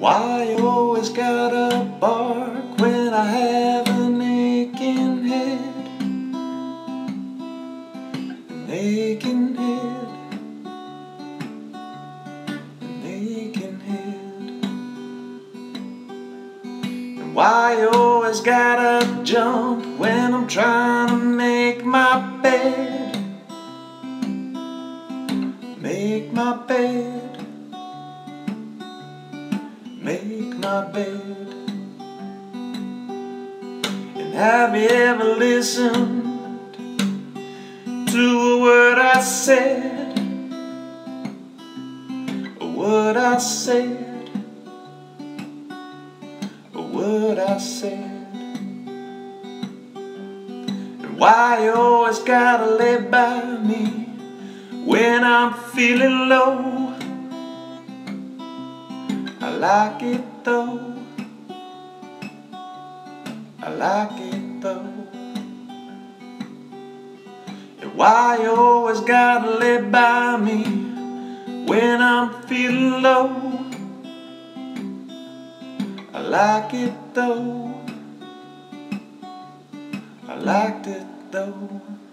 Why you always gotta bark when I have an aching head? An aching head. An aching head. And why you always gotta jump when I'm trying to make my bed? Make my bed. Make my bed. And have you ever listened to a word I said? A word I said. A word I said. And why you always gotta lay by me when I'm feeling low? I like it though. I like it though. And why you always gotta lay by me when I'm feeling low? I like it though. I liked it though.